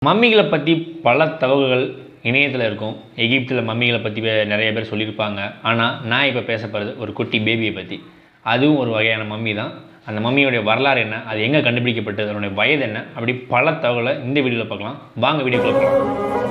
மம்மிகளை பற்றி பல தகவல்கள் இணையத்தில் இருக்கும். எகிப்தில் மம்மிகளை பற்றி நிறைய பேர் சொல்லியிருப்பாங்க. ஆனால் நான் இப்போ பேச போகிறது ஒரு குட்டி பேபியை பற்றி. அதுவும் ஒரு வகையான மம்மி தான். அந்த மம்மியோடைய வரலாறு என்ன, அது எங்கே கண்டுபிடிக்கப்பட்டது, அதனுடைய வயது என்ன, அப்படி பல தகவலை இந்த வீடியோவில் பார்க்கலாம். வாங்க வீடியோக்குள்ள போகலாம்.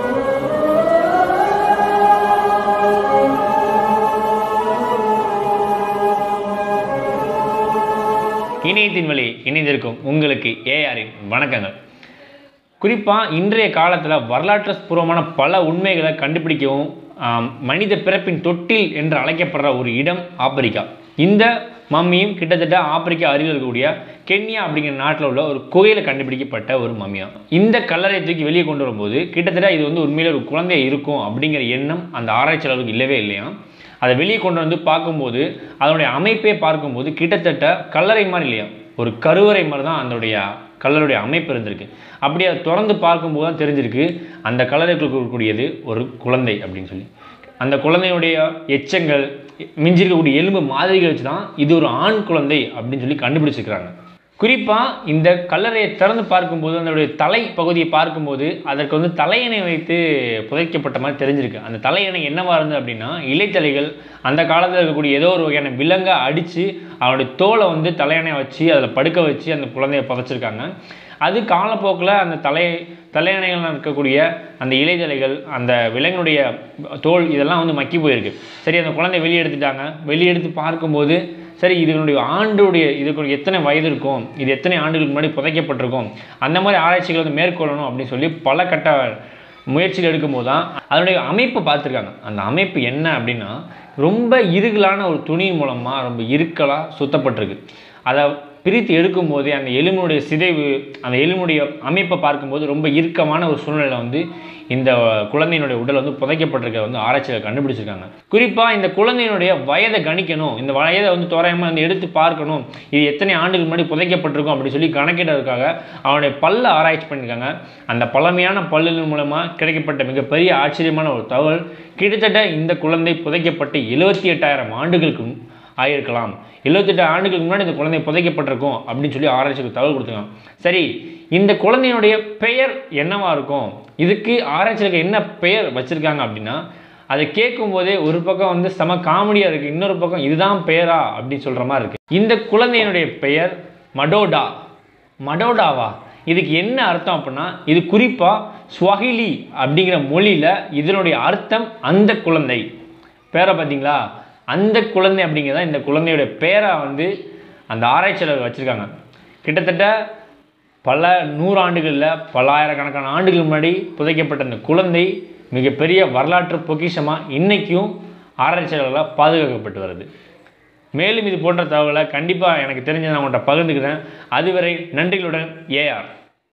இணையத்தின் வழி இணைந்திருக்கும் உங்களுக்கு ஏஆரின் வணக்கங்கள். குறிப்பாக இன்றைய காலத்தில் வரலாற்று பூர்வமான பல உண்மைகளை கண்டுபிடிக்கவும் மனித பிறப்பின் தொட்டில் என்று அழைக்கப்படுற ஒரு இடம் ஆப்பிரிக்கா. இந்த மம்மியும் கிட்டத்தட்ட ஆப்பிரிக்கா அருகில் இருக்கக்கூடிய கென்யா அப்படிங்கிற நாட்டில் உள்ள ஒரு கோயிலில் கண்டுபிடிக்கப்பட்ட ஒரு மம்மியா. இந்த கல்லறை தூக்கி வெளியே கொண்டு வரும்போது கிட்டத்தட்ட இது உண்மையிலே ஒரு குழந்தை இருக்கும் அப்படிங்கிற எண்ணம் அந்த ஆராய்ச்சியாளருக்கு இல்லவே இல்லையா. அதை வெளியே கொண்டு வந்து பார்க்கும்போது அதனுடைய அமைப்பை பார்க்கும்போது கிட்டத்தட்ட கல்லறை மாதிரி இல்லையா, ஒரு கருவறை மாதிரி தான் அதனுடைய கல்லறையுடைய அமைப்பு இருந்திருக்கு. அப்படி அதை திறந்து பார்க்கும்போது தான் தெரிஞ்சிருக்கு அந்த கல்லறைக்குள் இருக்கக்கூடியது ஒரு குழந்தை அப்படின்னு சொல்லி. அந்த குழந்தையுடைய எச்சங்கள் மிஞ்சிருக்கக்கூடிய எலும்பு மாதிரிகள் வச்சு தான் இது ஒரு ஆண் குழந்தை அப்படின்னு சொல்லி கண்டுபிடிச்சிருக்கிறாங்க. குறிப்பாக இந்த கல்லறையை திறந்து பார்க்கும்போது அதனுடைய தலை பகுதியை பார்க்கும்போது அதற்கு தலையணை வைத்து புதைக்கப்பட்ட மாதிரி தெரிஞ்சிருக்கு. அந்த தலையணை என்னவாக இருந்தது அப்படின்னா இலைத்தலைகள், அந்த காலத்தில் இருக்கக்கூடிய ஏதோ ஒரு வகையான விலங்கை அடித்து அவனுடைய தோலை தலையணையை வச்சு அதில் படுக்க வச்சு அந்த குழந்தையை புதைச்சிருக்காங்க. அது காலப்போக்கில் அந்த தலையணைகள் இருக்கக்கூடிய அந்த இலைத்தலைகள், அந்த விலங்கினுடைய தோல் இதெல்லாம் மக்கி போயிருக்கு. சரி, அந்த குழந்தைய வெளியெடுத்துட்டாங்க. வெளியெடுத்து பார்க்கும்போது சரி, இதுக்கு எத்தனை வயது இருக்கும், இது எத்தனை ஆண்டுகளுக்கு முன்னாடி புதைக்கப்பட்டிருக்கும், அந்த மாதிரி ஆராய்ச்சிகளை மேற்கொள்ளணும் அப்படின்னு சொல்லி பல கட்ட முயற்சிகள் எடுக்கும்போது தான் அதனுடைய அமைப்பு பார்த்துருக்காங்க. அந்த அமைப்பு என்ன அப்படின்னா ரொம்ப இறுகலான ஒரு துணி மூலமாக ரொம்ப இறுக்கலாக சுத்தப்பட்டிருக்கு. அதை பிரித்து எடுக்கும் போதே அந்த எலும்புடைய சிதைவு, அந்த எலும்புடைய அமைப்பை பார்க்கும்போது ரொம்ப இறுக்கமான ஒரு சூழ்நிலை இந்த குழந்தையினுடைய உடல் புதைக்கப்பட்டிருக்க ஆராய்ச்சியில் கண்டுபிடிச்சிருக்காங்க. குறிப்பாக இந்த குழந்தையினுடைய வயதை கணிக்கணும், இந்த வயதை தோராயமாக எடுத்து பார்க்கணும், இது எத்தனை ஆண்டுகள் முன்னாடி புதைக்கப்பட்டிருக்கும் அப்படின்னு சொல்லி கணக்கிடுறதுக்காக அவனுடைய பல்ல ஆராய்ச்சி பண்ணியிருக்காங்க. அந்த பழமையான பல்லின் மூலமாக கிடைக்கப்பட்ட மிகப்பெரிய ஆச்சரியமான ஒரு தகவல், கிட்டத்தட்ட இந்த குழந்தை புதைக்கப்பட்டு 78,000 ஆண்டுகளுக்கு ஆகியிருக்கலாம். 78 ஆண்டுகளுக்கு முன்னாடி இந்த குழந்தை புதைக்கப்பட்டிருக்கும் அப்படின்னு சொல்லி ஆராய்ச்சிக்கு தகவல் கொடுத்துருக்காங்க. சரி, இந்த குழந்தையினுடைய பெயர் என்னவா இருக்கும், இதுக்கு ஆராய்ச்சிக்கு என்ன பெயர் வச்சுருக்காங்க அப்படின்னா அதை கேட்கும் போதே ஒரு பக்கம் செம காமெடியாக இருக்குது, இன்னொரு பக்கம் இதுதான் பெயரா அப்படின்னு சொல்கிற மாதிரி இருக்குது. இந்த குழந்தையினுடைய பெயர் மடோடாவா? இதுக்கு என்ன அர்த்தம் அப்படின்னா இது குறிப்பாக ஸ்வாஹிலி அப்படிங்கிற மொழியில் இதனுடைய அர்த்தம் அந்த குழந்தை. பேரை பார்த்தீங்களா, அந்த குழந்தை அப்படிங்கிறத இந்த குழந்தையோட பேரை அந்த ஆராய்ச்சியாளர் வச்சுருக்காங்க. கிட்டத்தட்ட பல நூறாண்டுகளில் பல ஆயிரக்கணக்கான ஆண்டுகள் முன்னாடி புதைக்கப்பட்ட அந்த குழந்தை மிகப்பெரிய வரலாற்று பொக்கிஷமாக இன்றைக்கும் ஆராய்ச்சியாளர்களால் பாதுகாக்கப்பட்டு வருது. மேலும் இது போன்ற தகவலை கண்டிப்பாக எனக்கு தெரிஞ்ச நான் உங்கள்கிட்ட பகிர்ந்துக்கிறேன். அதுவரை நன்றிகளுடன் ஏஆர்.